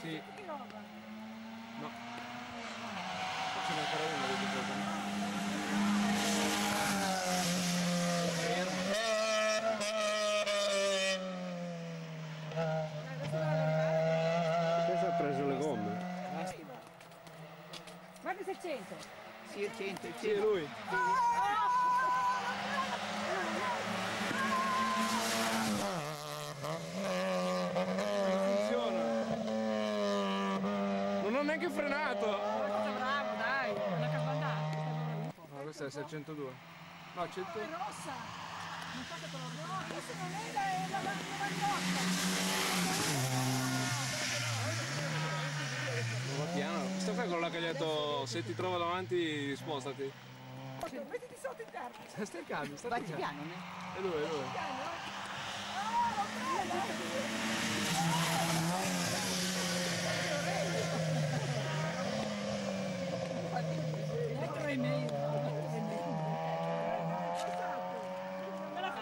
Sì. Che roba? No. Ce n'è ancora uno di cosa. Adesso dovrebbe arrivare. Questo ha preso le gomme. Guarda se c'entra. Sì, è 100, Sì, è lui. Non ho neanche frenato! Bravo, dai, una casbandata. No, questo è il 602. No, 100. È rossa. Non so che colore. No, questa non è la mariotta. Non va piano. Questo qua è quello là che gli ha detto se ti trovo davanti spostati. Mettiti sotto in terra. Stai calmo, stai Vai calmo. piano, ne? È lui, è lui. Piano. Oh,